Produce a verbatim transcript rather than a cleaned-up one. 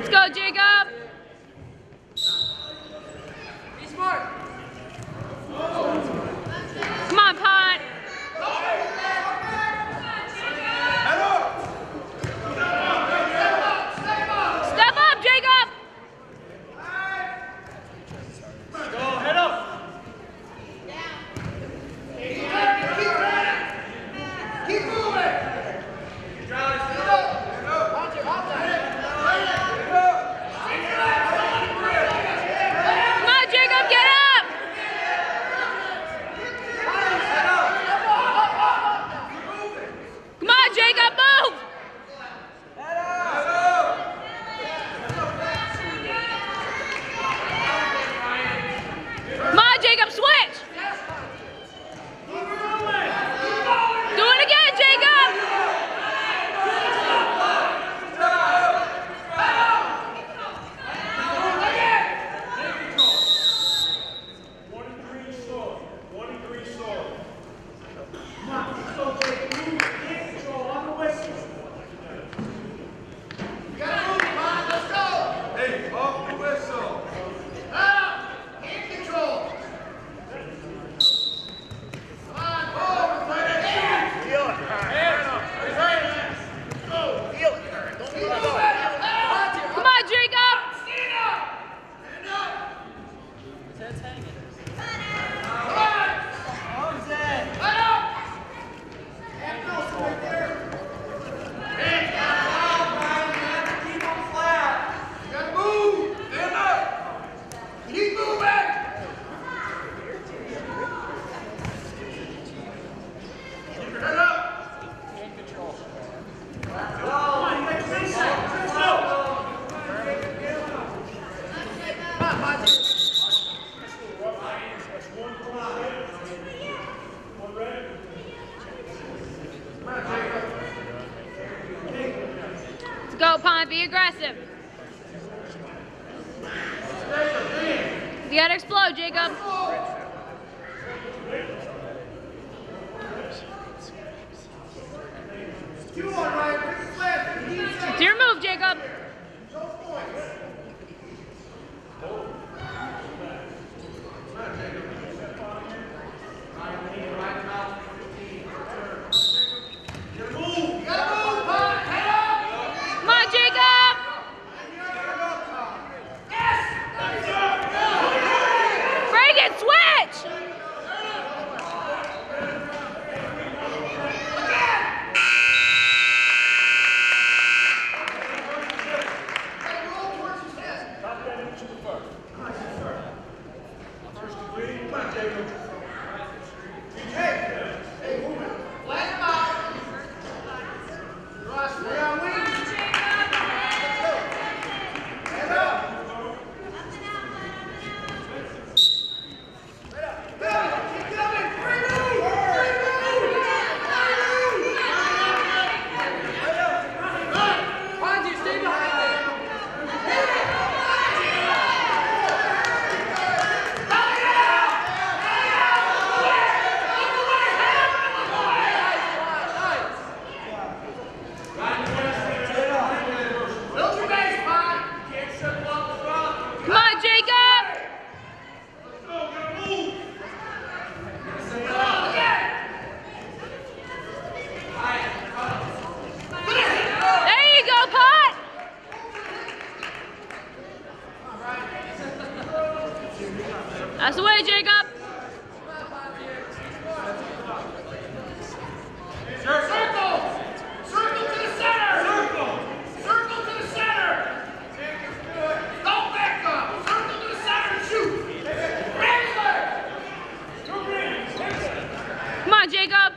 Let's go, Jacob. Be smart. Come on, Pont. Step up, Jacob. Go, head up. Keep moving. Jacob, move! Come on, Jacob, switch! Do it again, Jacob! twenty-three slow. twenty-three slow. Let's go, Pont. Be aggressive. You gotta explode, Jacob. It's your move, Jacob. That's the way, Jacob. Circle! Circle to the center! Circle! Circle to the center! Don't back up! Circle to the center and shoot! Regular! Come on, Jacob.